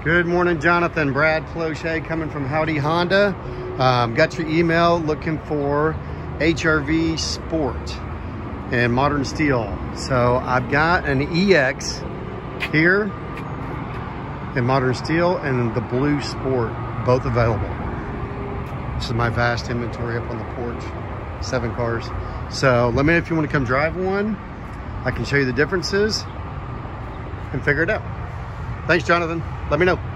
Good morning, Jonathan. Brad Plauché coming from Howdy Honda. Got your email looking for HRV Sport and modern steel. So I've got an EX here in modern steel and the blue Sport, both available. This is my vast inventory up on the porch, 7 cars. So let me know if you want to come drive one. I can show you the differences and figure it out. Thanks, Jonathan. Let me know.